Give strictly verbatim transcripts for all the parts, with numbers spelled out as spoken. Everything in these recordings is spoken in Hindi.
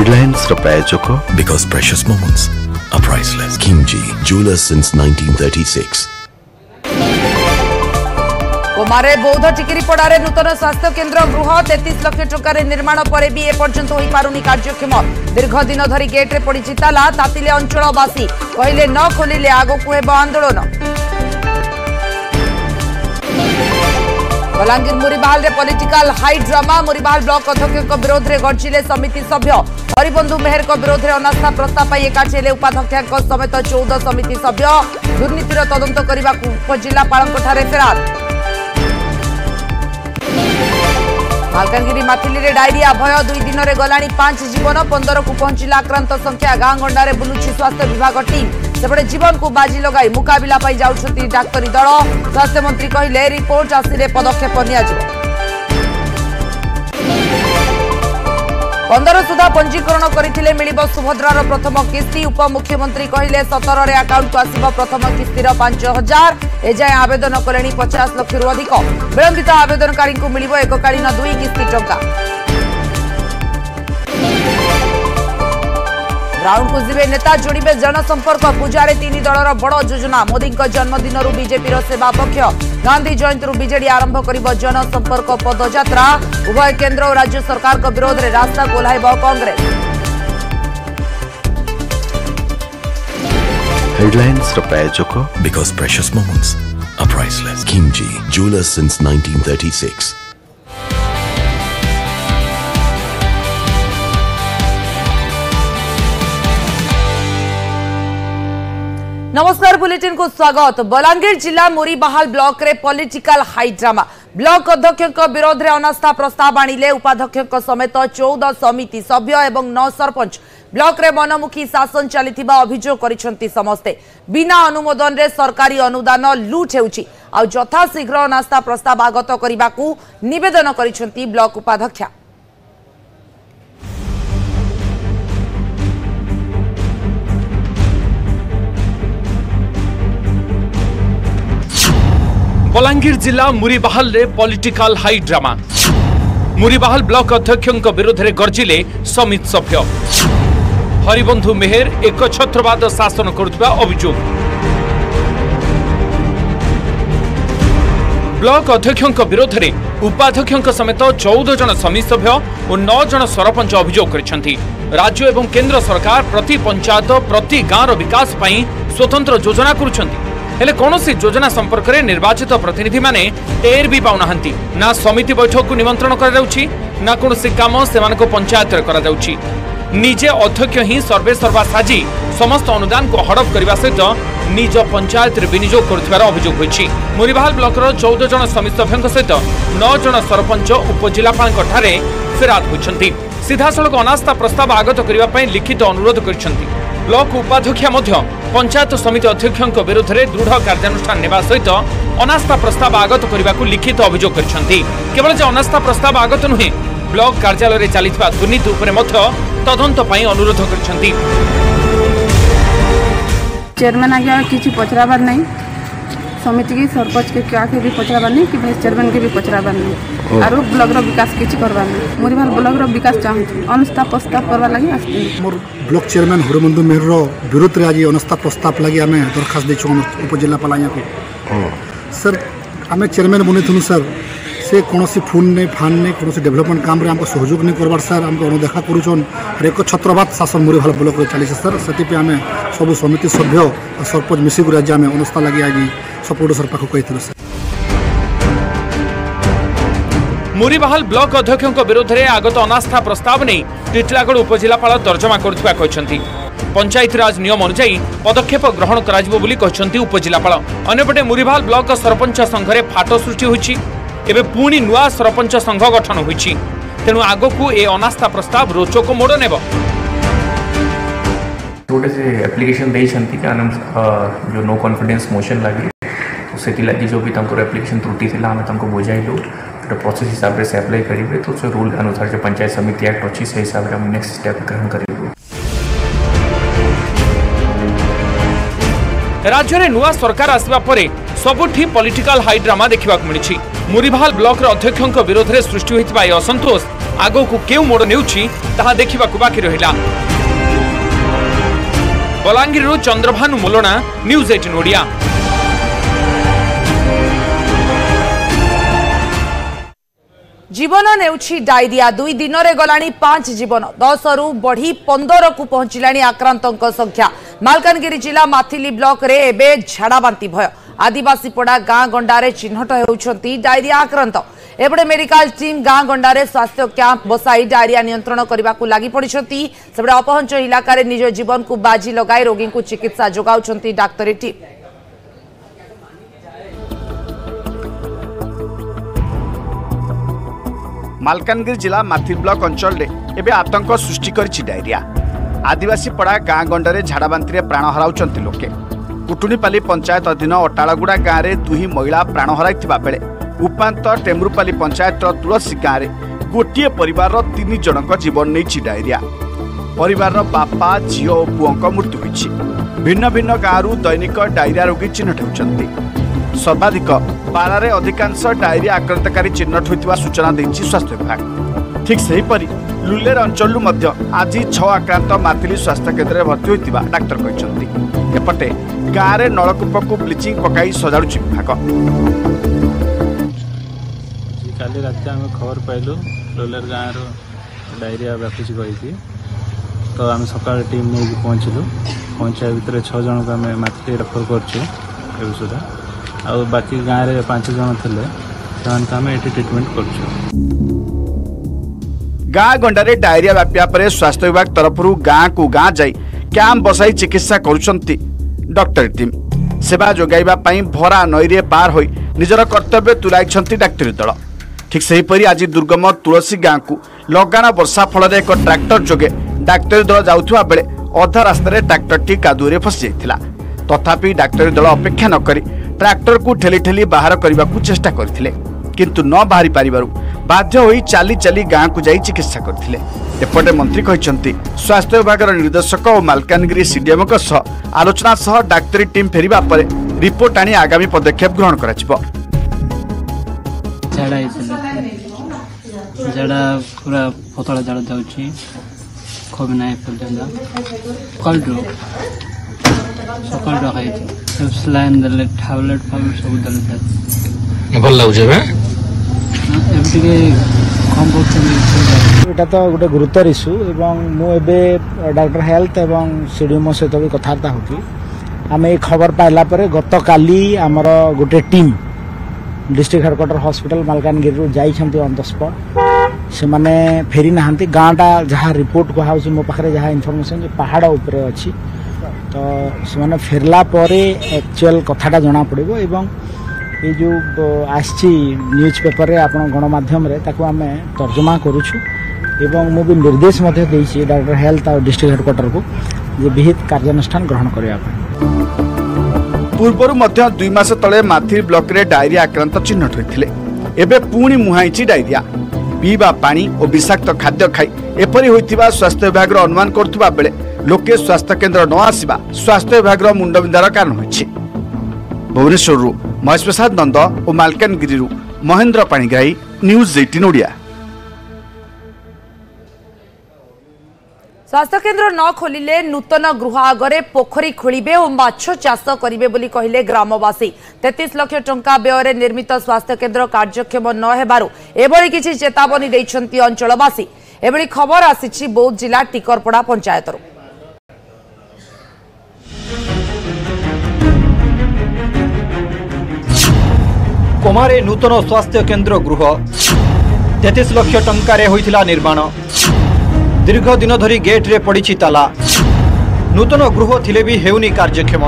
Headlines ର प्रायोजक because precious moments are priceless. Kingji Jewelers since nineteen thirty-six. कोमारे बौद्ध टिकिरीपड़ारे नूतन स्वास्थ्य केन्द्र गृह तैंतीस लाख टंकार निर्माण पर भी एपर्यंत हो पारुनी कार्यक्षम दीर्घ दिन धरी गेट्रे पड़ी ताला तातिले अंचलवासी कहले न खोलिले आगकू हेब आंदोलन। Balangir Muribahal political high drama Muribahal block अध्यक्ष विरोध में गर्जिले समिति सभ्य हरिबंधु मेहर विरोध में अनास्था प्रस्ताव एकाठी उपाध्यक्ष समेत चौदह समिति सभ्य दुर्नीतिर तदंत करने उपजिलापाल फेराद। मालकानगिरी माथिली डायरिया भय दुई दिन में गलानी पांच जीवन पंदर को पहुंचला आक्रांत संख्या गाँ गंडारे बुलुछि स्वास्थ्य विभाग टीम सेपटे जीवन को बाजी लगाई मुकाबला पाई जाउछथि डाक्तरी दल स्वास्थ्य मंत्री कहले रिपोर्ट आसिले पदक्षेप नियाजिबो। पंदर सुधा पंजीकरण करथिले मिलिबो सुभद्रार प्रथम किस्ती उपमुख्यमंत्री कहले सतर रे अकाउंट को आसिबो प्रथम किस्तीर पांच हजार एजाए आवेदन कलेनी पचास लाख रु अधिक विलंबित आवेदनकारी को मिलिबो एककालीन दुई किस्ती टंका। राउंड को जीवे नेता जोड़े जनसंपर्क पूजारे तीन दलर बड़ योजना मोदी जन्मदिन बीजेपी सेवा पक्ष गांधी जयंती बीजेडी आरंभ कर जनसंपर्क पदयात्रा उभय केंद्र और राज्य सरकार को विरोध में रास्ता को ओह्लाइब कांग्रेस। हेडलाइंस ର प्रायोजक because precious moments are priceless. Kingji Jewelers since nineteen thirty-six. नमस्कार बुलेटिन को स्वागत। बलांगीर जिला मुरीबाहाल ब्लॉक रे पॉलिटिकल हाई ड्रामा ब्लॉक अध्यक्ष विरोध में अनास्था प्रस्ताव आनिले उपाध्यक्ष समेत चौदह समिति सभ्य एवं नौ सरपंच ब्लॉक रे मनमुखी शासन चलिथिबा अभियोग करिसेंती समस्ते बिना अनुमोदन रे सरकारी अनुदान लूट हेउची आ यथाशीघ्र अनास्था प्रस्ताव आगत करिबाकू निवेदन करिसेंती ब्लॉक उपाध्यक्ष। बलांगीर जिला मुरीबाहाल रे political high drama Muribahal block अध्यक्ष विरोध में गर्जिले समिति सभ्य हरिबंधु मेहर एक छत्रवाद शासन करुवा अभियोग। ब्लॉक अध्यक्ष विरोध में उपाध्यक्ष समेत चौदह जन समिति सभ्य और नौ जन सरपंच अभियोग करिसेंती। राज्य एवं केंद्र सरकार प्रति पंचायत प्रति गाँव विकास पई स्वतंत्र योजना करुछंती हेले कौनसी योजना संपर्क में निर्वाचित प्रतिनिधि माने टेर भी पाउनाहांती ना समिति बैठक को निमंत्रण करा जाउछि ना कौनसी काम सेमान को पंचायत रे करा जाउछि। निजे अध्यक्ष ही सर्वे सर्वा साजी समस्त अनुदान को हड़प करने सहित निज पंचायत रे विनियोग करुथिबार अभियोग होइछि। मुरीबाहाल ब्लॉकर चौदह जन समिति सभ्यों सहित नौ जन सरपंच उपजिलापाल ठारे फेराद होइछंती। सीधासलख अनास्था प्रस्ताव आगत करने पर लिखित अनुरोध करिसेंती। ब्लॉक उपाध्यक्ष मध्य पंचायत समिति अध्यक्ष विरोध में दृढ़ कार्यानुष्ठान नेबा सहित अनास्था प्रस्ताव आगत करने को लिखित अभियोग करिसेंती। केवल जे अनास्था प्रस्ताव आगत नुहे ब्लॉक कार्यालय में चलिथिबा दुर्नीति उपरे मध्य तदंत पई अनुरोध करिसेंती। चेयरमैन आगे किछि पचराबार नहीं समिति की सरपंच के क्या के भी पचराबार नहीं कि भाई चेयरमैन के भी पचराबार नहीं आरो ब्लॉक रो विकास किछि करबार नहीं मुरीबाहाल ब्लॉक रो विकास चाहू अनास्था प्रस्ताव करबा लागि आस्ती मोर ब्लॉक चेयरमैन हरिबंधु मेहर रो विरोध रे आज अनास्था प्रस्ताव लागि आमे दरखास्त देछु उपजिलापाल आया को सर आमे चेयरमैन बनेथुनु सर से कौनसी फोन नहीं फान नहीं कौन डेवलपमेंट काम हमको सहयोग नहीं करवार सर हमको अनदेखा करुचन एक छत्रवाद शासन मुरीबाहाल ब्लॉक रे चली सर से आम सब समिति सभ्य और सरपंच मिसिक आज आम अनास्था लगे आज सपोर्ट सर पाख कही सर। मुरीबाहाल ब्लॉक अध्यक्ष विरोध में आगत अनास्था प्रस्ताव नहीं टिटलागढ़ उपजिलापाल तर्जमा करुथिबा कहछंती। पंचायत राज नियम अनुसार पदक्षेप ग्रहण कराजिबो बोली कहछंती उपजिलापाल। अन्यपटे मुरीबाहाल ब्लॉक सरपंच संघरे फाट सृष्टि होइछि एबे पुणी नुआ सरपंच संघ गठन होइछि तेणु आगकू ए अनास्था प्रस्ताव रोचक मोड़ नेब। गोटे से एप्लिकेशन देइछंती कि जो नो कॉन्फिडेंस मोशन लगी तो सेति लगी जो भी तंको एप्लिकेशन त्रुटि थिला हमें तंको बुझाइलु तो प्रोसेस हिसाब से अप्लाई करिवे तो से रूल अनुसार जो पंचायत समिति एक्ट अछि से हिसाब से हम नेक्स्ट स्टेप ग्रहण करिवे। राज्य में नुआ सरकार आसवा परे सबुठी पॉलिटिकल हाई ड्रामा देखा मिली। मुरीभाल ब्लॉक अध्यक्ष विरोध में सृष्टि होता यह असंतोष आगो को केउ मोड़ नेउछि ताहा देखिबा बाकी रहिला। बलांगीर चंद्रभानु मोलना, न्यूज अठारह ओडिया। जीवन नेउछि डायरिया। दुई दिन रे गलानी पांच जीवन, दस रु बढ़ी पंदर को पहुंचलानी आक्रांतक संख्या। मालकानगिरी जिला माथिली ब्लॉक रे एबे झाड़ाबांती भय। आदिवासी पड़ा गाँ गंडारे चिन्हट होउछंती डायरिया आक्रांत। एपटे मेडिकल टीम गाँ गंडारे स्वास्थ्य कैंप बसाई डायरिया नियंत्रण करने को लगी पड़ती। सेपटे अपहंच इलाका रे निज जीवन को बाजी लगाई रोगी को चिकित्सा जोगाउछंती डाक्तरी टीम। मालकानगिरी जिला माथिल ब्लॉक अंचल में एवं आतंक सृष्टि करिछि डायरिया। आदिवासी पड़ा गाँ गंडारे झाड़ाबांती रे प्राण हराउछंती लोके। कुटुनीपाली पंचायत अधीन अटाड़ागुड़ा गाँव में दुही महिला प्राण हराइथिबा बेले उपांत टेमुरुपाली पंचायत तुलसी गाँव में गोटे परिवार तीन जनक जीवन नहीं डायरिया। परिवार बापा झील और पुओं मृत्यु होइछि। भिन्न भिन्न गाँव दैनिक डायरिया रोगी चिन्हट होउछंती। सर्वाधिक बारारे अधिकांश डायरिया आक्रांतकारी चिन्हट होइतिबा सूचना देछि स्वास्थ्य विभाग। ठीक सेहीपरि लुलेर अंचल आज छह आक्रांत माथिली स्वास्थ्य केन्द्र में भर्ती होइतिबा डाक्तर कहछंती। एपटे गाँव में नलकूप को ब्लीचिंग पकाई सजाड़ुछि विभाग। काली रात आम खबर पाइलु लोलर गाँव डायरिया व्यापी कही तो आम सका टीम नहीं पहुँचलु। पहुँचा भितर छः जन को आम माथि रेफर कर सुधा आ बाकी गाँव में पांच जन थे आम ये ट्रिटमेंट कर। गाँ गंडारे डायरिया व्यापिया पर स्वास्थ्य विभाग तरफ गाँ को गाँ जाई कैंप बसाई चिकित्सा करुछंती डॉक्टर टीम। सेवा जोगाइबा पई भरा नईरे पार होई निजर कर्तव्य तुलाइछंती डाक्तरी दल। ठीक सेहीपरि आज दुर्गम तुलसी गाँ को लगाण वर्षा फल एक ट्रैक्टर जोगे डाक्तरी दल जाउथुवा बेले अधा रास्तार ट्रैक्टरटी कादुरे फसी जाइथिला। तथापि डाक्तरी दल अपेक्षा न करी ट्रैक्टर को ठेली ठेली बाहर करने को चेष्टा करथिले, किंतु न बाहरी पारिबारु बाध्य होई चाली चाली गाँ को जाई चिकित्सा करथिले। एपटे मंत्री कहते स्वास्थ्य विभाग निर्देशक और मालकानगिरी सीडीएम आलोचना सह डाक्तरी टीम फेरिबा पर रिपोर्ट आनी आगामी पदक्षेप ग्रहण कराजिबो। झाड़ा पूरा पतला झाड़ा जाउछि खूब नाइ पर्यंत कल रो सकाल रो खाइ सब स्लाइन दले टैबलेट फाउल सब दले भल लागुछे बे एबे के कम बहुत एटा तो गोटे गुरुतर इश्यू एवं मु एबे डॉक्टर हेल्थ एवं सीडीएम सहित भी कथबार्ता होकी। आम ये खबर पाइला पर गत काली आमर गोटे team district headquarter hospital Malkangiri जाइछंती ऑन द स्पॉट। से माने फेरी नहांती गाँटा जहाँ रिपोर्ट कहा मो पाखे जहाँ इनफॉरमेशन पहाड़ उपर अच्छी तो से माने फेरला परे एक्चुअल कथाटा जना पड़िबो एवं ये जो आसी न्यूज पेपर रे आपण गणमाध्यम रे ताको आमे तर्जमा करूछु एवं मु भी निर्देश मध्य देछि डॉक्टर हेल्थ और डिस्ट्रिक्ट हेडक्वार्टर को जे विहित कार्यानुष्ठान ग्रहण करिया। पूर्वरु मध्य दुई मास तले माथिर ब्लॉक रे डायरिया आक्रांत चिन्हट होइथिले। एबे पुणी मुहाइछि डायरिया। पीवा पानी और विषाक्त खाद्य खाई एपरी होइथिबा स्वास्थ्य विभाग अनुमान करथुबा बेले लोके स्वास्थ्य केन्द्र न आसिबा स्वास्थ्य विभाग मुंडबिंदार कारण होइछि। भुवनेश्वर महेश प्रसाद नंद और मालकानगिरी महेंद्र पाणिग्राही, न्यूज अठारह ओडिया। स्वास्थ्य केन्द्र न खोलिले नूतन गृह आगरे पोखरी खोलिबे और माछ चाष करिबे बोली कहिले ग्रामवासी। तैंतीस लाख टंका व्यय निर्मित स्वास्थ्य केन्द्र कार्यक्षम न हेबारु एभली किछि चेतावनी दैछंती अंचलवासी। एभली खबर आसिछि बौद्ध जिला टिकरपड़ा पंचायतरु। कोमारे नूतन स्वास्थ्य केन्द्र गृह तैंतीस लाख टंका होइथिला निर्माण। दीर्घ दिन धरी गेट रे पड़ी ताला। नूतन गृह थिले भी हेउनी कार्यक्षम।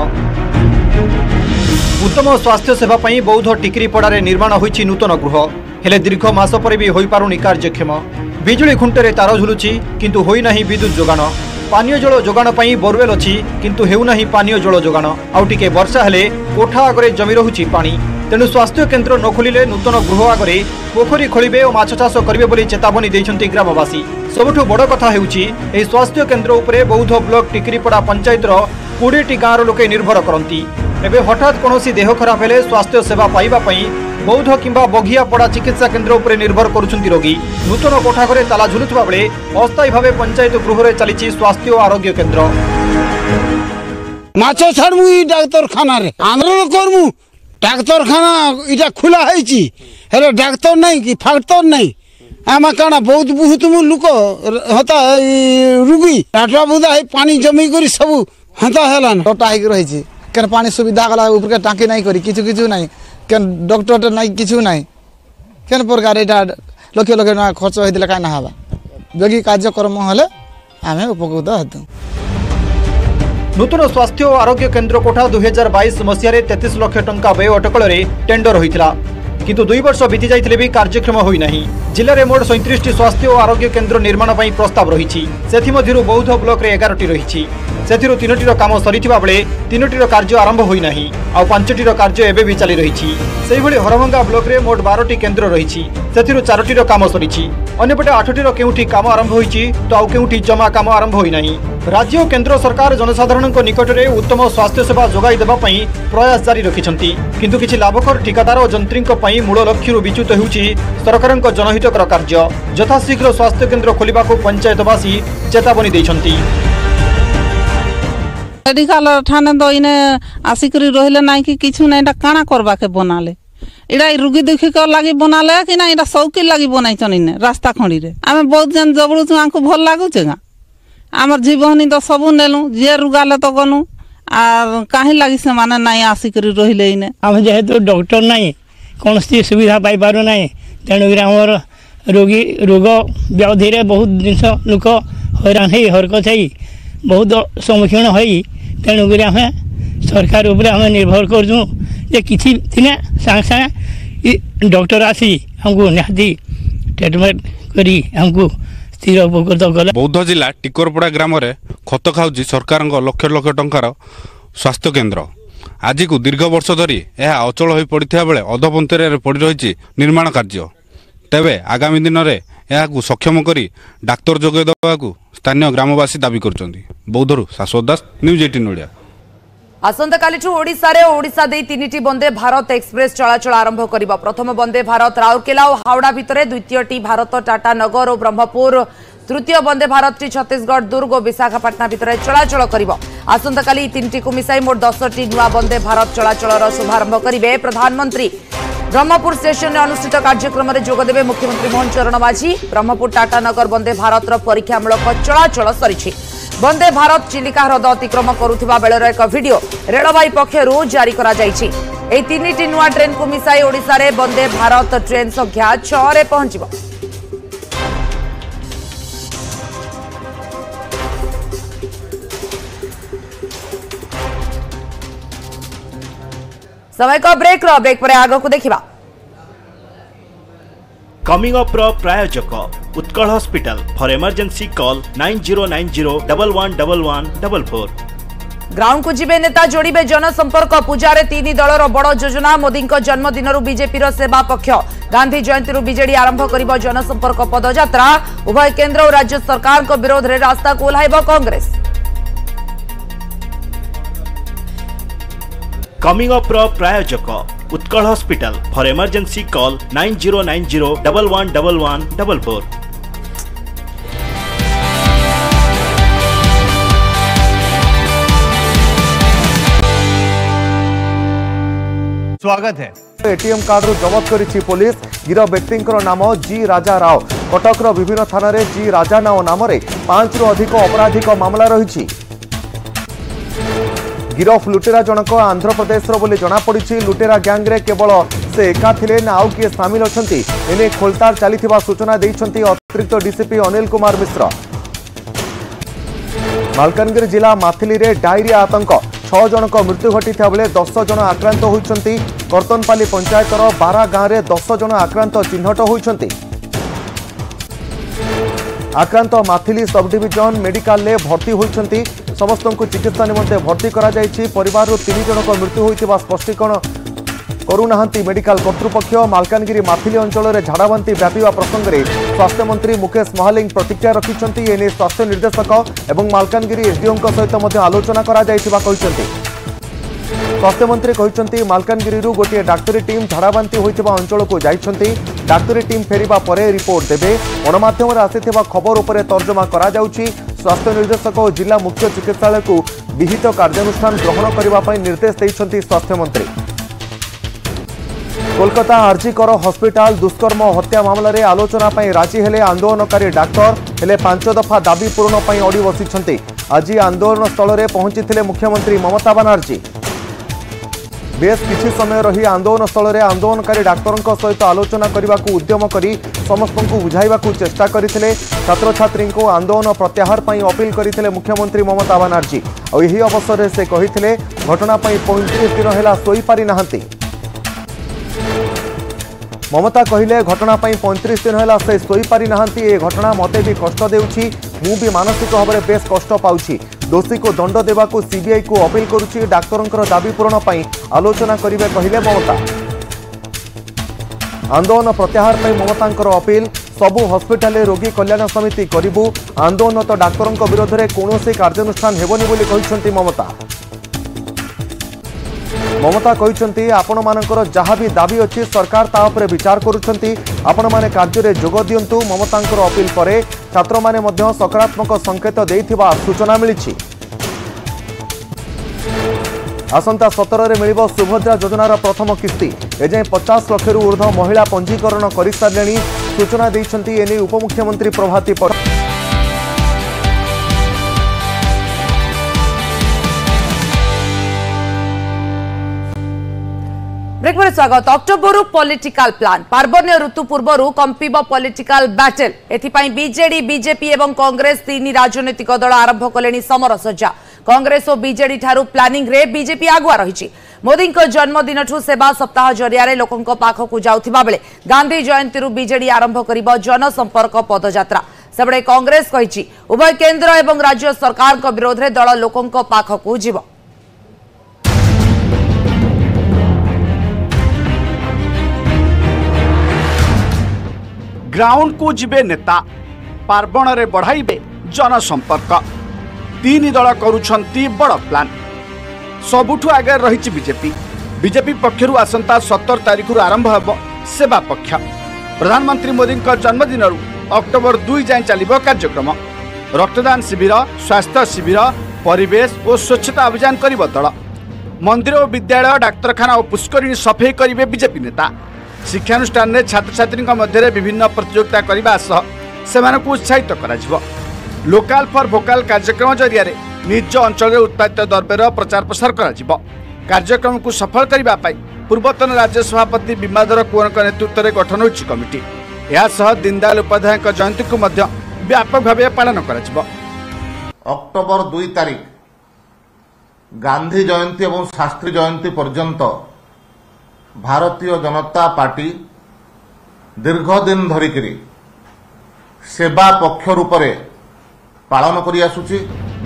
उत्तम स्वास्थ्य सेवा पई बौद्ध टिकरीपड़ारे निर्माण होइछि नूतन गृह हेले दीर्घ मास पर भी होई पारुनी कार्यक्षम। बिजुली खुंटरे तार झुलुछि किंतु होई नाही विद्युत जोगाण। पानीय जल जोगाण पई बोरवेल अछि किंतु हेउ नाही पानीय जल जोगाण। आउ टिके वर्षा हेले कोठा आगरे जमी रहुछि पानी। तेणु स्वास्थ्य केन्द्र न खोलिले नूतन गृह आगरे पोखरी खोलिबे और माछ चाष करिबे बोली चेतावनी दैछंती ग्रामवासी। सबुठु बड़ कथा हेउछि एही स्वास्थ्य केन्द्र उपरे बौद्ध ब्लॉक टिकरीपड़ा पंचायतर कोड़े गाँव लोके निर्भर करती। एबे हठात कौन देह खराब हेले स्वास्थ्य सेवा पाइबा पई बौद्ध किंबा बघियापड़ा चिकित्सा केन्द्र उपरे निर्भर करुछंती रोगी। नूतन कोठाघरे ताला झुलुवा बेले अस्थायी भावे पंचायत गृह चली स्वास्थ्य और आरोग्य केन्द्र। माछ छाड़मु डाक्तरखाना रे आंदोलन करमु डाक्तरखाना इटा खुला है हेले डाक्तर नहीं कि फाक्टर नहीं आम काना बहुत बहुत लोक हता रुगी टाटा बुदा पानी जमी कर सब हता है टटा हो रही केन पानी सुविधा गला ऊपर टाँकी नहीं करी किछु किछु नहीं केन डॉक्टर नहीं किछु नहीं केन प्रकार एटा लक्ष लक्ष खर्च होइदिले का ना हबा जगी कार्यक्रम हेले आमे उपकृत हेतु। नूतन स्वास्थ्य और आरोग्य केन्द्र कोठा दुई हजार बैश मसीह तैंतीस लाख टंका व्यय अटकल टेंडर होता किंतु दुई वर्ष बीती जाइए भी कार्यक्रम होना। जिले में मोट सैंतीस स्वास्थ्य और आरोग्य केन्द्र निर्माण पर प्रस्ताव रही बौद्ध ब्लॉक रे एगार टी रही तीनो टीर काम सरी बेले तीनो टीर कार्य आरंभ होना आ पांचटीर कार्य एवं भी चली रही। हरभंगा ब्लॉक रे मोट बारह टी केन्द्र रही चार टीर काम सरी अंपटे आठ टीर केउठी काम आरंभ होती तो आउ केउठी जमा काम आरंभ होना। राज्य और केन्द्र सरकार जनसाधारण निकट में उत्तम स्वास्थ्य सेवा जोगाई देबा पई प्रयास जारी रखिछंती किंतु किछि लाभकर ठिकादार और जंत्रीक पई मूल लक्ष्य विच्युत होउछि सरकारक जनहितकर कार्य। यथाशीघ्र स्वास्थ्य केन्द्र खोलिबा को पंचायतवासी चेतावनी दैछंती। मेडिकल ठाने तो इने आसिक रहिले ना कि किछु ना काना करबा के बनाले इड़ा रुगी दुखी कर लगी बनाले कि ना इड़ा सौकी लगी बनाइछन इने रास्ता खंडी रे आमे बहुत जन जबड़ू आंको भल लागुचे गा आमर जीवन तो सबू नेलु जे रुगाले तो गनु आर काहे लागि से माने नाई आसिक रहिले इने आम जेहेतु डॉक्टर नाई कौन सुविधा पाई पारु नाई तेणु आमर रोगी रोग व्याधि रे बहुत जिनस लोक हैरान है हरकत है बहुत सम्मुखीन है तेणुक आम सरकार उपरे आम निर्भर करूँ जे किसी दिने सागे सागे डॉक्टर आसी हमको निहाती ट्रीटमेंट करी हमको स्थिर उपकृत कले। बौद्ध जिला टिकोरपड़ा ग्राम रे खत खाऊँ सरकार लक्ष लक्ष टंकार स्वास्थ्य केन्द्र आज को दीर्घ वर्ष धरी यह अचल हो पड़ा बेले अधपंथर पड़ रही निर्माण कार्य तेबे आगामी दिन में यह सक्षम करी डाक्तर जोगे देवा स्थानीय ग्रामवासी दाबी करछंती। बौद्धरू शाश्वत दास न्यूज अठारह ओडिया। आसंता कालीठू ओडिशा रे ओडिशा दे तीनिटी वंदे भारत एक्सप्रेस चलाचल आरंभ करिबा। प्रथम वंदे भारत राउरकेला और हावड़ा भितरे, द्वितीयटी भारत टाटा नगर और ब्रह्मपुर, तृतीय वंदे भारत टी छत्तीसगढ़ दुर्ग और विशाखापाटना भितर चलाचल करिबा। आसंता काली तीनिटी को मिसाई मोट दसटी नुआ वंदे भारत चलाचलर शुभारंभ करिवे प्रधानमंत्री। ब्रह्मपुर स्टेशन में अनुष्ठित कार्यक्रम में जोगदेवे मुख्यमंत्री मोहन चरण माझी। ब्रह्मपुर टाटा नगर वंदे भारत परीक्षामूलक चलाचल सरी। वंदे भारत चिलिका ह्रद अतिक्रम करुवा बेलर एक वीडियो रेलवाई पक्षर जारी करा जायछि। एही तीनिटी नुआ ट्रेन को मिसाई ओडिशा रे वंदे भारत ट्रेन संख्या छह रे पहुंचिबो। समय का ब्रेक रो ब्रेक पर आगो को देखिबा। कमिंग अप रो प्रायोजक Utkal hospital for emergency call nine zero nine zero one one one one double four. Ground को जीवे नेता जोड़िबे जनसंपर्क पूजा तीन दलर बड़ योजना। मोदी जन्मदिन बीजेपी सेवा पक्ष गांधी जयंती बीजेडी आरंभ करिबो जनसंपर्क पदयात्रा। उभय केंद्र और राज्य सरकार को विरोध रे रास्ता को ओह्लाइबो कांग्रेस। कमिंग अप रो प्रायोजक Utkal hospital for emergency call nine zero nine zero one one one one double four. स्वागत है। एटीएम कार्ड रु जबत करिछि पुलिस। गिरफ व्यक्ति नाम जी राजा राव। कटकर विभिन्न थाना रे जी राजा नाव नाम रे पांच रु अधिक अपराधिक मामला रही। गिरफ लुटेरा जनक आंध्र प्रदेश बोली जना पड़ी। लुटेरा गैंग रे केवल से एका थिले ना आउ किए सामिल अछंती एने खोलतार चलीथिबा सूचना दैछंती अतिरिक्त डीसीपी अनिल कुमार मिश्र। मालकानगिरी जिला माथिली रे डायरिया आतंक छह जनक मृत्यु घटी बेले दस जन आक्रांत होइछंती। कर्तनपाली पंचायतर बारा गाँव में दस जन आक्रांत चिन्हट होइछंती। आक्रांत माथिली सब डिविजन मेडिकल में भर्ती होइछंती। समस्त को चिकित्सा निमंते भर्ती करा जायछि। परिवार तीन जनक मृत्यु होइतिबा स्पष्टीकरण କରୁନାହାନ୍ତି ମେଡିକାଲ କର୍ତ୍ତୃପକ୍ଷ। ମାଲକାନଗିରି ମାଥିଲି ଅଞ୍ଚଳରେ ଝାଡ଼ାବାନ୍ତି ବ୍ୟାପିବା ପ୍ରସଙ୍ଗରେ ସ୍ୱାସ୍ଥ୍ୟମନ୍ତ୍ରୀ ମୁକେଶ ମହାଲିକ ପ୍ରତିକ୍ରିୟା ରଖିଛନ୍ତି। ଏନେଇ ସ୍ୱାସ୍ଥ୍ୟ ନିର୍ଦ୍ଦେଶକ ଏବଂ ମାଲକାନଗିରି ଏସଡିଓଙ୍କ ସହିତ ମଧ୍ୟ ଆଲୋଚନା କରାଯାଇଥିବା କହିଛନ୍ତି। स्वास्थ्यमंत्री कहते मालकानगिरी गोटे डाक्तरी टीम झाड़ाबांति होता अंचल को जाइछंती। डाक्तरी टीम फेरिबा परे रिपोर्ट देबे। गणमाध्यम आसिथिबा खबर उपरे तर्जमा करा जाउछि। स्वास्थ्य निर्देशक और जिला मुख्य चिकित्सालय को विहित कार्यानुष्ठान ग्रहण करने पर निर्देश देइछंती स्वास्थ्य मंत्री। कोलकाता आरजीकर हॉस्पिटल दुष्कर्म हत्या मामलें आलोचना राजी हेले आंदोलनकारी डाक्तर हेले पांच दफा दाबी पूरण पर अड़ी बसी। आज आंदोलन स्थल में पहुंची मुख्यमंत्री ममता बानार्जी। बेस किछि समय रही आंदोलन स्थल में आंदोलनकारी डाक्तरों सहित आलोचना करने को उद्यम करी समस्त को बुझाइबा को चेष्टा करथिले। छात्र छात्री को आंदोलन प्रत्याहार पर अपील करथिले मुख्यमंत्री ममता बानार्जी। और यही अवसर में से कहिथिले घटना पर पैंतीस दिन है शोई पारि नाहंती। ममता कहले घटना पर पैंतीस दिन है से शोई पारि नाहंती। ए घटना मते भी कष्ट देउछि। मु भी मानसिक भाव में बेस कष्ट पाउछि। दोषी को दंड देवा को सीबीआई को अपील करुछि। डाक्तरों दाबी पूरण पर आलोचना करिवे कहले ममता। आंदोलन प्रत्याहार पर ममतांकर अपील। सबु हॉस्पिटल रोगी कल्याण समिति करिबु। आंदोलनरत डाक्तरों विरोध में कौन कार्यानुष्ठान हेबनी बोली कहिसंती ममता। ममता कहते आपण मानकर जहाँ भी दाबी अच्छी सरकार ता उपरे विचार करुछंती। आपण माने कार्य रे जोग दियंतु। ममतांकर अपील परे छात्र माने मध्य सकारात्मक संकेत देइथिबा सूचना मिलिछि। आसंता सतर रे मिलिबो सुभद्रा योजनार प्रथम किस्ती। एजाए पचास लाख रु ऊर्ध्व महिला पंजीकरण कर सारे सूचना देइछंती। एने उपमुख्यमंत्री प्रभाती पटेल। ब्रेक पर स्वागत। अक्टोबर पॉलिटिकल प्लान पार्वण्य ऋतु पूर्व कंपिब पॉलिटिकल बैटल। एथिपाई बीजेडी बीजेपी एवं कांग्रेस तीन राजनीतिक दल आरंभ कले समर सज्जा। कांग्रेस और बीजेडी ठारू प्लानिंग रे बीजेपी आगुआ रही। मोदी जन्मदिन ठू सेवा सप्ताह जरिया लोकों पाखक जाउथिबा बेले गांधी जयंती बीजेडी आरंभ करिबो जनसंपर्क पदयात्रा। सेबडे कांग्रेस कहिछि उभय केंद्र एवं राज्य सरकार को विरोध में दल लोकों पाखक जीव। ग्राउंड को जिबे नेता पार्वण रे बढ़ाइबे जनसंपर्क। तीन दल करुछंती बड़ प्लान। सबुठु आगे रही बीजेपी। बीजेपी पक्षरु आसंता सत्तर तारीख रु आरंभ हेबो सेवा पक्ष। प्रधानमंत्री मोदी जन्मदिन अक्टोबर दुई जाए चलिबो कार्यक्रम। रक्तदान शिविर स्वास्थ्य शिविर परिवेश और स्वच्छता अभियान करिबो दल। मंदिर और विद्यालय डाक्तरखाना और पुष्करिणी सफाई करिवे बीजेपी नेता। शिक्षानुष्ठान में छात्र छात्री मध्य विभिन्न प्रतियोगिता करने सह सेमानकु उत्साहित करा जिवो। लोकाल फॉर भोकाल कार्यक्रम जरिया निज अंचल उत्पादित द्रव्यर प्रचार प्रसार करा जिवो। कार्यक्रम को सफल करने पाई पूर्वतन राज्य सभापति विमाधर कुंवर नेतृत्व में गठन होइछि कमिटी। या सह दीनदयाल उपाध्याय जयंती को मध्य व्यापक भाव पालन करा जिवो। अक्टोबर दुई तारीख गांधी जयंती और शास्त्री जयंती पर्यंत भारतीय जनता पार्टी दीर्घ दिन धरिक सेवा पक्ष रूप पालन करि आसुछि।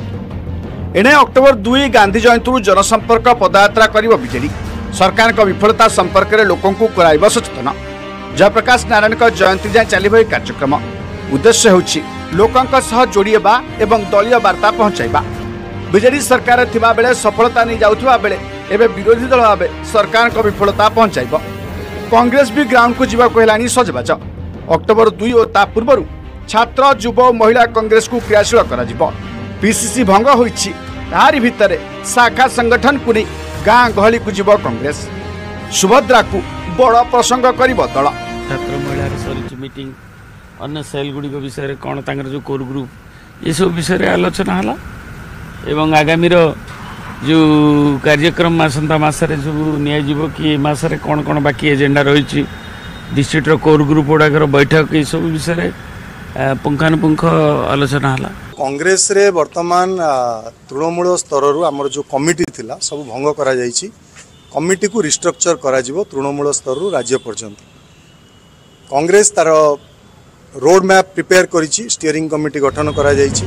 एने अक्टोबर दुई गांधी जयंती जनसंपर्क पदयात्रा करिबो बीजेडी। सरकार का विफलता संपर्क में लोकों को कराइबो सचेतन। जयप्रकाश नारायण का जयंती जाए चलिबो कार्यक्रम। उद्देश्य होछि लोकों सह जोड़िबा एवं दलीय वार्ता पहुंचाइबा। बीजेडी सरकार थिबा बेले सफलता नहीं जाउथबा बेले एबे विरोधी दल भाव सरकार को विफलता पहुंचाइब। कांग्रेस भी ग्राउंड को जीवा कहलानी सजबाज। अक्टोबर दुई और ता पूर्व छात्र युव और महिला कांग्रेस को क्रियाशील करा जिवो। पीसीसी भंग होइछि। तारि भितरे शाखा संगठन को नहीं गाँ गहली को जीव कांग्रेस। सुभद्रा को बड़ प्रसंग करिब दल। छात्र महिला सरी मीटिंग अन्य सेल गुड़ी विषय कौन तांकर जो कोर ग्रुप ये सब विषय आलोचना हला एवं आगामी जो कार्यक्रम आसंता मासरे जो नियाजिबो कि मासरे कौन कौन बाकी एजेंडा रही डिस्ट्रिक्टर कोर ग्रुप गुड़ाकर बैठक ये सब विषय पुंखानुपुंख आलोचना हला। कांग्रेस रे वर्तमान तृणमूल स्तर रु आमर जो कमिटी थिला सब भंग करा जायछि। कमिटी को रिस्ट्रक्चर करा जिवो तृणमूल स्तर रु राज्य पर्यंत। कांग्रेस तार रोड मैप प्रिपेयर करिछि। स्टीयरिंग कमिटी गठन करा जायछि।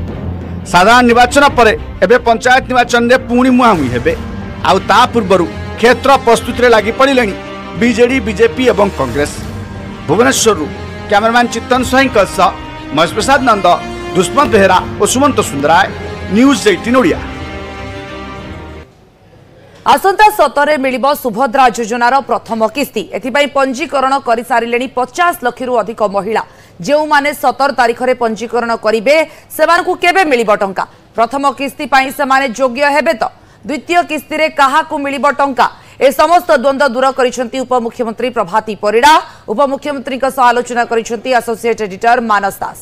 साधारण निर्वाचन पर एबे पंचायत निर्वाचन रे पुणी मुहामुही हेबे। आउ ता पूर्व क्षेत्र प्रस्तुति लगी पड़े बीजेडी बीजेपी एवं कांग्रेस। भुवनेश्वर कैमरामैन चित्तन स्वाई महेश प्रसाद नंद, दुष्मंत बेहरा और सुमंत सुंदराय, न्यूज अठारह ओडिया। आसंता सतरे मिलिबो सुभद्रा योजनार प्रथम किस्ती। एथिपाई पंजीकरण कर सारिलेनी पचास लाख रु अधिक महिला। जो माने सतर तारीख रे पंजीकरण करिवे सेमानकु केबे मिलिबो टंका? प्रथम किस्ती पाई सेमाने योग्य हेबे तो द्वितीय किस्ती रे काहाकु मिलिबो टंका? ए समस्त द्वंद्व दूर करिसेंती उपमुख्यमंत्री प्रभाती परिडा। उपमुख्यमंत्री का आलोचना करिसेंती एसोसिएट एडिटर मानस दास।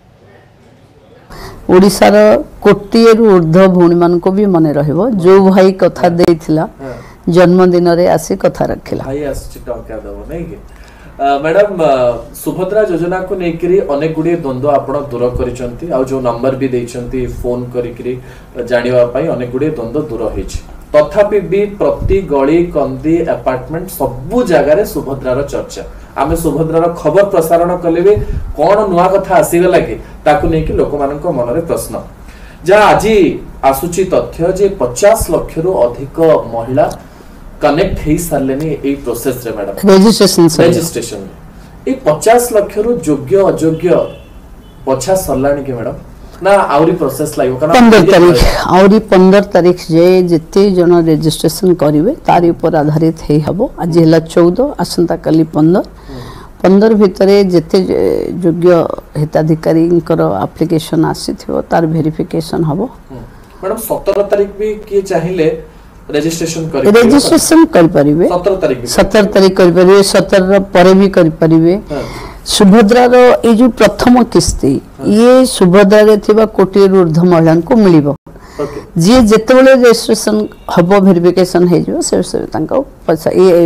ओडिशार कोटिए रु ऊर्ध्व भौणी मान को भी मने रहिबो जो भाई कथा देइथिला जन्मदिन रे आसी कथा रखिला भाई आसी टंका दबो नै के मैडम सुभद्रा योजना को नेकरी अनेक गुडी द्वंद्व आपण दूर करिसेंती आ जो नंबर भी देइसेंती फोन करिकरी जानिबा पई अनेक गुडी द्वंद्व दूर होइछि। तथापि भी प्रति गली कंदी अपार्टमेंट सबु जगह रे सुभद्रार चर्चा। आमे सुभद्रार खबर प्रसारण कले भी कौन नुआ कथा आसीगला कि ताकु नै कि लोक मानक मन रे प्रश्न जा आज आसुची तथ्य जे पचास लाख रु अधिक महिला कनेक्ट हेई सारलेनी ए प्रोसेस रे मैडम रजिस्ट्रेशन रजिस्ट्रेशन ए पचास लाख रु योग्य अयोग्य पछा सरलानी के मैडम ना आउरी प्रोसेस लागो कना पंद्रह तारीख आउरी पंद्रह तारीख जे जते जन रजिस्ट्रेशन करिवे तारि ऊपर आधारित हेई हबो। आज हला चौदह आसंता कली पंद्रह पंद्रह भितरे जते योग्य हिताधिकारी एप्लिकेशन आसीथिबो तार वेरिफिकेशन हबो। मैडम सत्रह तारीख भी किए चाहिए रजिस्ट्रेशन करि रजिस्ट्रेशन कर परिबे सत्रह तारीख सत्रह तारीख कर परिबे सत्रह परे भी कर परिबे। सुभद्रा रो ए जो प्रथम किस्ती ये सुभद्रा रे थिबा कोटी ऊर्ध्व महिला को मिलिबो। जे जेते बेले रजिस्ट्रेशन हबो वेरिफिकेशन हे जो से से तांको पैसा ये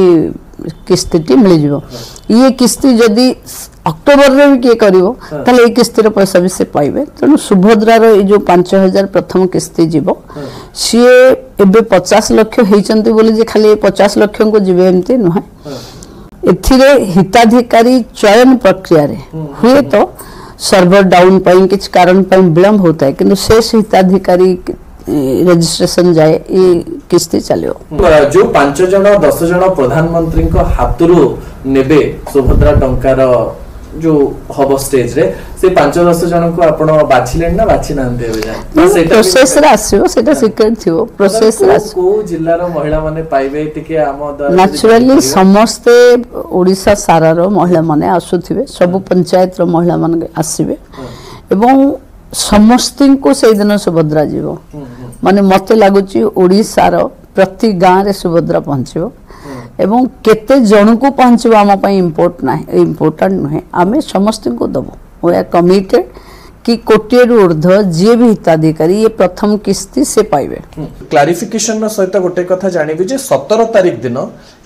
ये किस्ती टी मिल जिवो। ये किस्ती जदी अक्टोबर रे भी के करिवो तले ए किस्ती रो पैसा भी से पाइबे। तनु सुभद्रा रो ए जो पाँच हज़ार प्रथम किस्ती जिवो सिए एबे पचास लाख हेचंती बोली जे खाली पचास लाख को जिवे एमती नहै। एथिरे हिताधिकारी चयन प्रक्रिया रे हुए तो सर्वर डाउन पाई किछ कारण पाई विलंब होता है किंतु शेष हिताधिकारी रजिस्ट्रेशन जाए ये किस्ती चलियो। जो पांच जन दस जन प्रधानमंत्री को हाथरू नेबे सुभद्रा टंकार जो हब स्टेज रे से पांच दस जन को आपण बाछिले ना बाछि नांते हो जाय सेटा प्रोसेस रे आसीबो सेटा सिक्रेट थिबो प्रोसेस रे को जिल्ला रो महिला माने पाइबे टिके आम नेचुरली समस्त ओडिसा सारा रो महिला माने आसुथिबे सब पंचायत रो महिला माने आसीबे एवं समस्त को से दिन सुभद्रा जीवो माने मते लागुची ओडिसा रो प्रति गां रे सुभद्रा पहुंचबो एवं केते जन को पहुंचबो आम पई इंपोर्ट ना इंपोर्टेंट नहे आमे समस्त को दबो वी आर कमिटेड कि कोटिए ऊर्ध्व जे भी हिताधिकारी ये प्रथम किस्ती से पाइबे। क्लारिफिकेशन सहित गोटे कथा जानिबे जे सत्रह तारीख दिन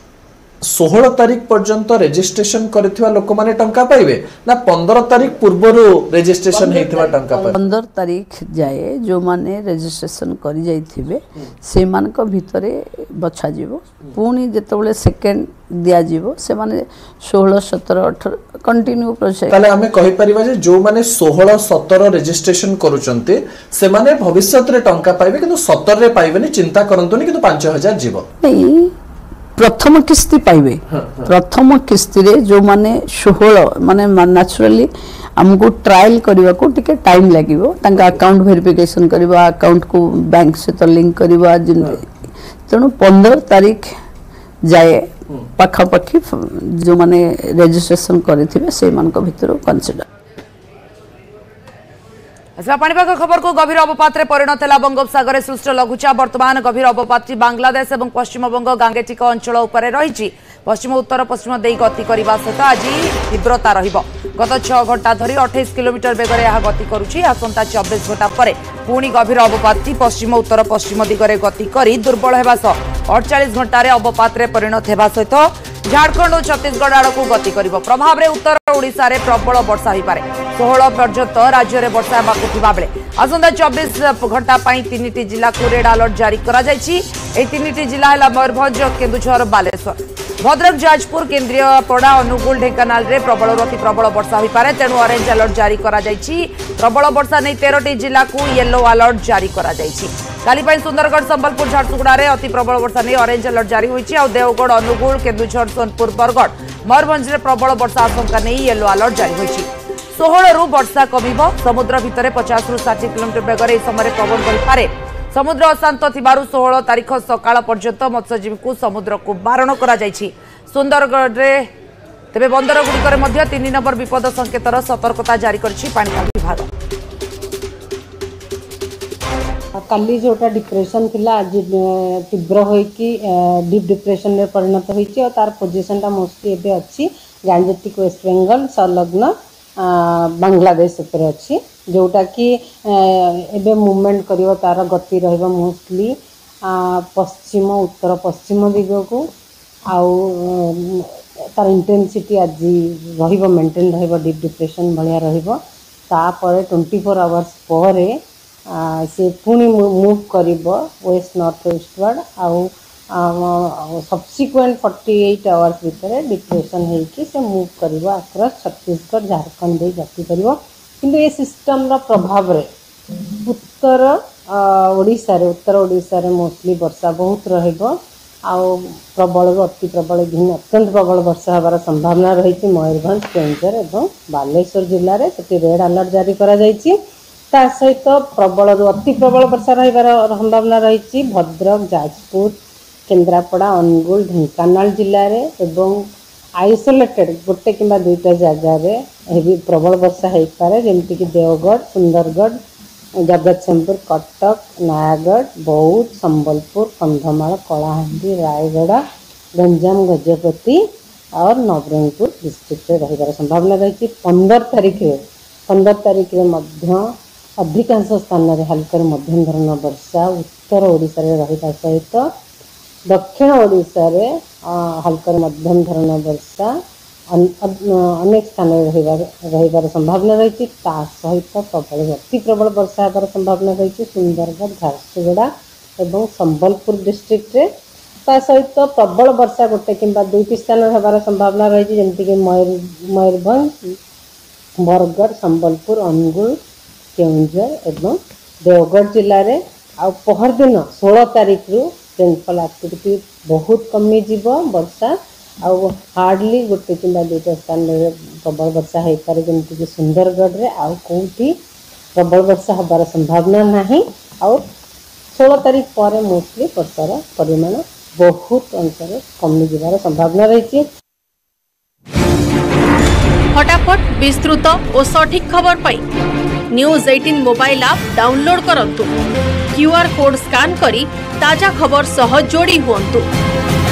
सोलह तारीख पर्यंत रजिस्ट्रेशन करथिबा लोक माने टंका पाइबे ना पंद्रह तारीख पूर्वरो रजिस्ट्रेशन हेथिबा टंका पाइबे? पंद्रह तारीख जाए जो माने रजिस्ट्रेशन करि जाइथिबे से मान को भितरे बछा जीवो पुनी जेतबेले सेकंड दिया जीवो से माने सोलह सत्रह अठारह कंटिन्यू प्रोसेस ताले हमें कहि परिबा जे जो माने सोलह सत्रह रजिस्ट्रेशन करूचंते से माने भविष्यत रे टंका पाइबे किंतु सत्रह रे पाइबेनी चिंता करंतुनी किंतु पाँच हज़ार जीवो नहीं प्रथम किस्ती पाइबे। प्रथम किस्ती रे जो माने सोलह माने नेचुरली हमको ट्रायल करबा को टिके टाइम लागिवो तांका अकाउंट वेरिफिकेशन करबा अकाउंट को बैंक से तो लिंक करबा तेणु पंद्रह तारीख जाए पाखापाखि जो माने रजिस्ट्रेशन करथिबे से मान को भितर कंसीडर। अच्छा पाणीपाग खबर को गभीर अवपात परिणत है बंगोपसागर सृष्ट लघुचाप वर्तमान गभीर अवपात बांग्लादेश और पश्चिमबंग गांगेटिक अंचल उपर रही पश्चिम उत्तर पश्चिम दे गति करने सहित आज तीव्रता रत छह घंटा धरी अठाईस किलोमीटर बेगर यह गति करुच्ची आसंता चौबीस घंटा पर पुणी गभीर अवपात पश्चिम उत्तर पश्चिम दिगरे गति कर दुर्बल होगा सह अड़चाश घंटे अवपात परिणत होगा सहित झारखंड और छत्तीसगढ़ आड़क गति कर प्रभाव में उत्तर ओडिशा रे प्रबल वर्षा हो पारे षोह पर्यंत राज्य में वर्षा होगा बेले आसंता चौबीस घंटा तीन जिला को रेड अलर्ट जारी तीन जिला है मयूरभंज केन्दुझर बालेश्वर भद्रक जाजपुर केन्द्रीय पड़ा अनुगुल ढेंकानाल रे प्रबल अति प्रबल वर्षा हो पारे तेणु ऑरेंज अलर्ट जारी करा प्रबल वर्षा नहीं तेरह जिला को येलो अलर्ट जारी करा जायछि। काली ପାଇଁ सुंदरगढ़ संबलपुर झारसुगुड़ा रे अति प्रबल वर्षा नहीं ऑरेंज अलर्ट जारी होइछि। आ देवगढ़ अनुगुल केन्दुझर सोनपुर बरगढ़ मयूरभंज रे प्रबल वर्षा आशंका नहीं येलो अलर्ट जारी होइछि। सोलह रु वर्षा कमिबो। समुद्र भितरे पचास रु साठ किलोमीटर बेगरे समय पवन बहिपारे। समुद्र अशांत थिबारु सोलह तारीख सकाळ पर्यंत मत्स्यजीवी को समुद्र को बारण करा जायछि। सुंदरगढ़ रे तेबे बंदर गुड़िकर मध्य तीन नंबर विपद संकेतर सतर्कता जारी करछि पाणीपाग विभाग। काली जोटा डिप्रेशन थिला आज तीव्र होइकी डीप डिप्रेशन में परिणत होइछि और तार पोजीशन टा मोस्टली एबे अछि गैंजेटिक वेस्ट बेंगल संलग्न बांग्लादेश ऊपर अछि जोटा कि एबे मूवमेंट करिवो तार गति रहइबो मोस्टली पश्चिम उत्तर पश्चिम दिग को आउ तार इंटेंसिटी आज रहिबो मेंटेन रहिबो डीप डिप्रेशन भलिया रहिबो तापर चौबीस आवर्स परे से पुणी मूव करिबो वेस्ट नॉर्थ वेस्टवर्ड आउ सब्सिक्वेंट अड़तालीस आवर्स भितर डिप्रेशन होइकी से मूव करिबो अक्रॉस छत्तीसगढ़ झारखंड दे जाति करिबो। किंतु ये सिस्टम रा प्रभाव रे उत्तर ओडिसा रे उत्तर ओडिसा रे मोस्टली वर्षा बहुत रहिबो आउ प्रबल अति प्रबल घिन अत्यंत प्रबल वर्षा हबार संभावना रही। मयूरभंज केन्दुझर एवं बालेश्वर जिले में से रेड अलर्ट जारी करा जायछि। ता सहित प्रबल अति प्रबल वर्षा रहिबार संभावना रही भद्रक जाजपुर केन्द्रापड़ा अनुगुल ढेंकानाल जिले में एवं आइसोलेटेड गोटे किंबा दुईटा जगार हेवी प्रबल वर्षा हो पारे जमीक देवगढ़ सुंदरगढ़ जगतसिंहपुर कटक नयागढ़ बौद्ध संबलपुर कंधमाल कलाहांडी रायगढ़ गंजाम गजपति और नवरंगपुर डिस्ट्रिक्ट रहिबार संभावना रही। पंद्रह तारीख पंद्रह तारीख में अधिकांश स्थान में हल्का मध्यम धरण वर्षा उत्तर ओडिशा रे रहिबा सहित दक्षिण ओडिशा रे हल्का मध्यम धरण वर्षा अनेक स्थान रहिबार संभावना रही। सहित प्रबल अति प्रबल वर्षा होबार संभावना रही सुंदरगढ़ झारसुगुड़ा एवं संबलपुर डिस्ट्रिक्ट रे। ता सहित प्रबल वर्षा गोटे किंबा दुईटी स्थान होबार संभावना रही जमीक मयूरभंज बरगढ़ संबलपुर अनुगुल केन्दुझर एवं देवगढ़ जिले में आ पहर दिन सोलह तारीख रु रेनफॉल एक्टिविटी बहुत कमी जीव वर्षा आउ हार्डली गोटे किंबा दुईटा स्थान में प्रबल वर्षा हो पारे जमीक सुंदरगढ़ रे आउ कौटी प्रबल वर्षा होबार संभावना नहीं। और सोलह तारीख पर मोस्टली वर्षार परिमाण बहुत अंतर कमी जीवार संभावना रही। फटाफट विस्तृत और सठिक खबर पाई न्यूज अठारह मोबाइल ऐप डाउनलोड करंतु। क्यूआर कोड स्कैन करी ताजा खबर सह जोड़ी हुअन्तु।